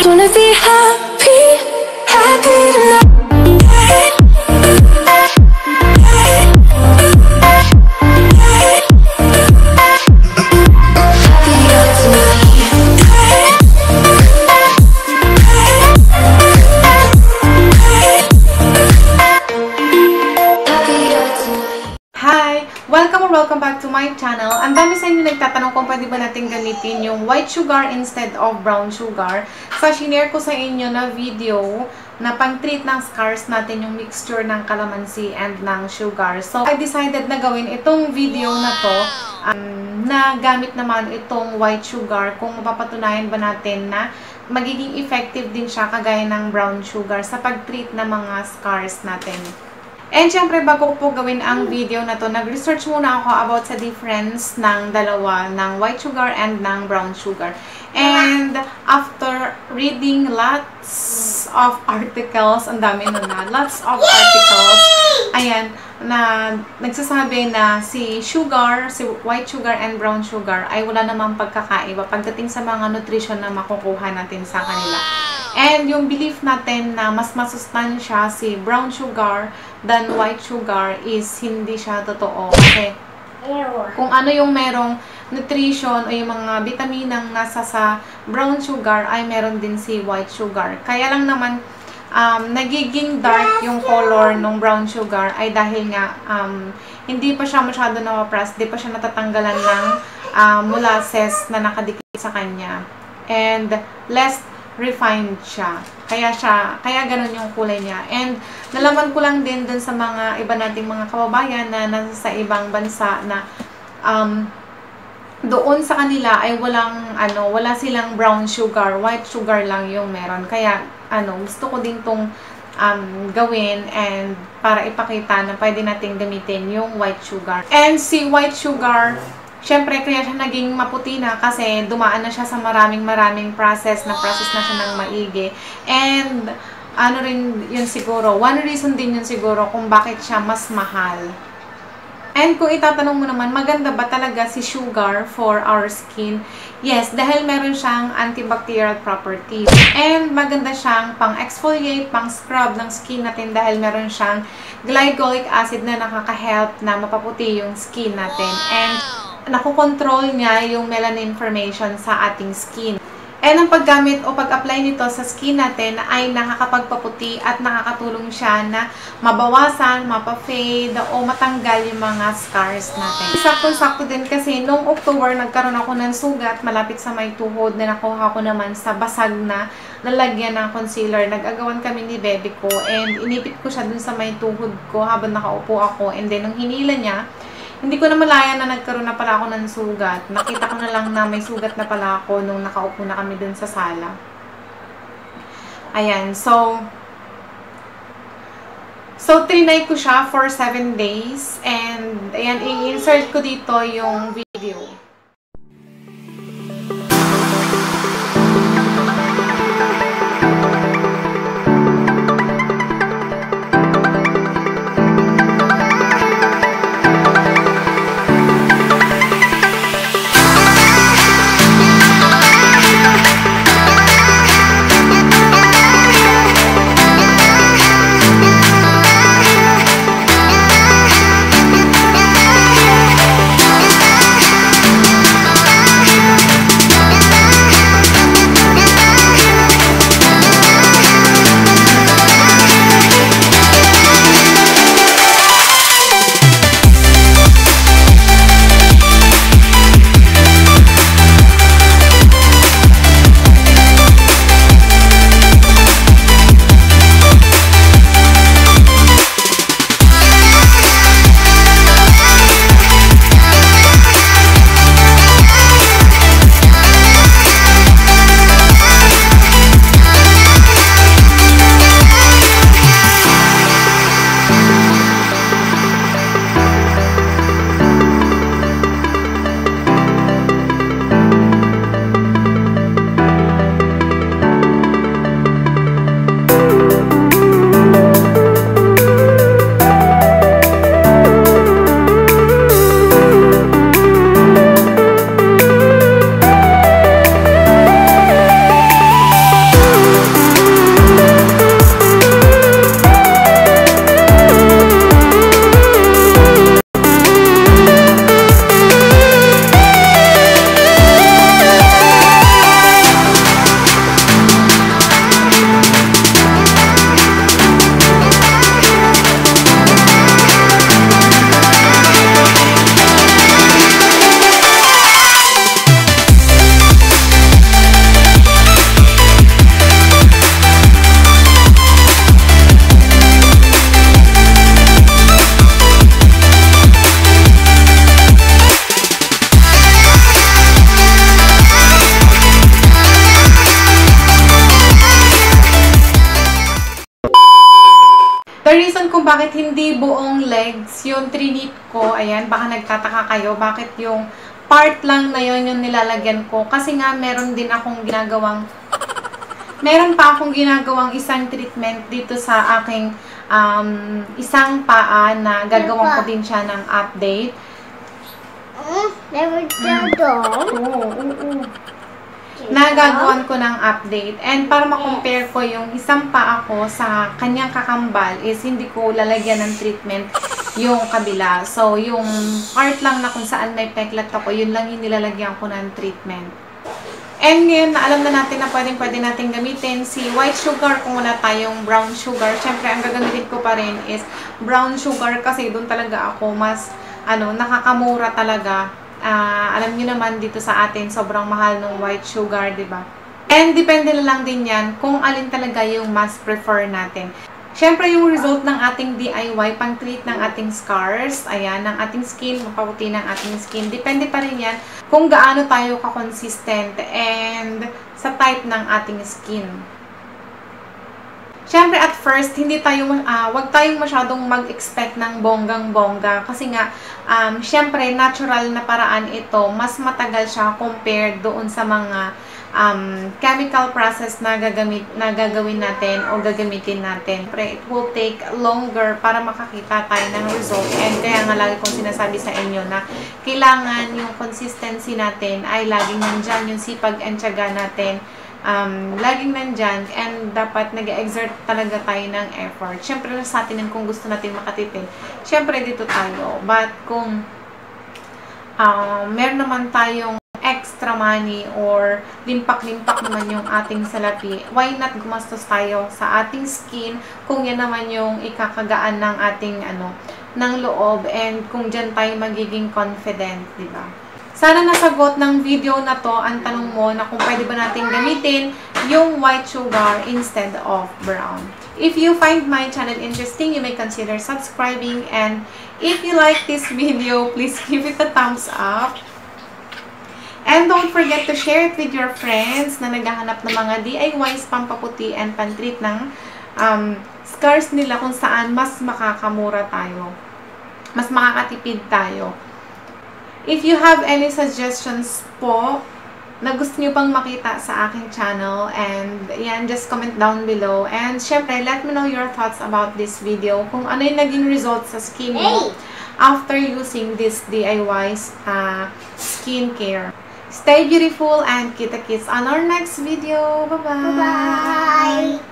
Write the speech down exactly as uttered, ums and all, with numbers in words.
wanna be happy, happy tonight. Welcome or welcome back to my channel. Ang dami sa inyo nagtatanong kung pwede ba natin gamitin yung white sugar instead of brown sugar. So, shinare ko sa inyo na video na pang-treat ng scars natin yung mixture ng calamansi and ng sugar. So, I decided na gawin itong video na to um, na gamit naman itong white sugar kung mapapatunayan ba natin na magiging effective din siya kagaya ng brown sugar sa pag-treat ng mga scars natin. And syempre, bago ko po gawin ang video na to, nag-research muna ako about sa difference ng dalawa, ng white sugar and ng brown sugar. And after reading lots of articles, ang dami nun na, lots of articles, ayan, na nagsasabi na si sugar, si white sugar and brown sugar ay wala namang pagkakaiba pagdating sa mga nutrition na makukuha natin sa kanila. And yung belief natin na mas masustansya si brown sugar than white sugar is hindi siya totoo. Kasi kung ano yung merong nutrition o yung mga vitaminang nasa sa brown sugar ay meron din si white sugar. Kaya lang naman um, nagiging dark yung color ng brown sugar ay dahil nga um, hindi pa siya masyado na-press, hindi pa siya natatanggalan ng um, molasses na nakadikit sa kanya. And less refined siya. Kaya siya, kaya ganun yung kulay niya. And nalaman ko lang din dun sa mga iba nating mga kababayan na nasa sa ibang bansa na um, doon sa kanila ay walang, ano, wala silang brown sugar, white sugar lang yung meron. Kaya, ano, gusto ko din tong um, gawin and para ipakita na pwede nating gamitin yung white sugar. And si white sugar, syempre, kaya siya naging maputi na kasi dumaan na siya sa maraming maraming process, na process na siya ng maigi. And, ano rin yun siguro, one reason din yun siguro kung bakit siya mas mahal. And kung itatanong mo naman, maganda ba talaga si sugar for our skin? Yes, dahil meron siyang antibacterial properties. And maganda siyang pang-exfoliate, pang-scrub ng skin natin dahil meron siyang glycolic acid na nakaka-help na mapaputi yung skin natin. And nakokontrol niya yung melanin formation sa ating skin. And ang paggamit o pag-apply nito sa skin natin ay nakakapagpaputi at nakakatulong siya na mabawasan, mapa-fade o matanggal yung mga scars natin. Sakto-sakto din kasi noong October nagkaroon ako ng sugat malapit sa may tuhod na nakuha ko naman sa basag na lalagyan ng concealer. Nag-agawan kami ni bebe ko and inipit ko siya dun sa may tuhod ko habang nakaupo ako. And then nung hinila niya, hindi ko na malaya na nagkaroon na pala ako ng sugat. Nakita ko na lang na may sugat na pala ako nung nakaupo na kami dun sa sala. Ayan, so So, trinay ko siya for seven days. And, ayan, i-insert ko dito yung video. kung bakit hindi buong legs yung trinit ko. Ayan, baka nagtataka kayo bakit yung part lang na yun yung nilalagyan ko. Kasi nga, meron din akong ginagawang, meron pa akong ginagawang isang treatment dito sa aking um, isang paa na gagawin ko din siya ng update. Never done. Oo, oo, oo. Nagagawan ko ng update. And para ma-compare ko yung isang paa ko sa kanyang kakambal is hindi ko lalagyan ng treatment yung kabila. So, yung part lang na kung saan may peklat ako, yun lang yung nilalagyan ko ng treatment. And ngayon, na alam na natin na pwedeng-pwede natin gamitin si white sugar kung wala tayong brown sugar. Siyempre, ang gagamitin ko pa rin is brown sugar kasi doon talaga ako mas, ano, nakakamura talaga. Uh, alam niyo naman dito sa atin, sobrang mahal ng white sugar, di ba? And depende na lang din yan kung alin talaga yung mas prefer natin. Siyempre, yung result ng ating D I Y, pang-treat ng ating scars, ayan, ng ating skin, mapaputi ng ating skin, depende pa rin yan kung gaano tayo ka-consistent and sa type ng ating skin. Siyempre, at first, hindi tayo, uh, wag tayong masyadong mag-expect ng bonggang-bongga. Kasi nga, um, siyempre, natural na paraan ito, mas matagal siya compared doon sa mga um, chemical process na, gagamit, na gagawin natin o gagamitin natin. Siyempre, it will take longer para makakita tayo ng result. And kaya nga lagi kong sinasabi sa inyo na kailangan yung consistency natin ay laging nandyan, yung sipag and tiyaga natin. Um, laging nandyan and dapat nag-exert talaga tayo ng effort. Siyempre, sa atin kung gusto natin makatipid, siyempre dito tayo. But kung uh, meron naman tayong extra money or limpak-limpak naman yung ating salapi, why not gumastos tayo sa ating skin kung yan naman yung ikakagaan ng ating ano, ng loob and kung dyan tayo magiging confident, di ba? Sana nasagot ng video na to ang tanong mo na kung pwede ba natin gamitin yung white sugar instead of brown. If you find my channel interesting, you may consider subscribing, and if you like this video, please give it a thumbs up. And don't forget to share it with your friends na naghahanap ng mga D I Ys, pampaputi and pantreat ng um, scars nila kung saan mas makakamura tayo. Mas makakatipid tayo. If you have any suggestions po na gusto nyo pang makita sa aking channel, and yan, just comment down below. And syempre, let me know your thoughts about this video. Kung ano yung naging result sa skin mo after using this D I Y's uh, skincare. Stay beautiful and kita-kits on our next video. Bye-bye! Bye-bye!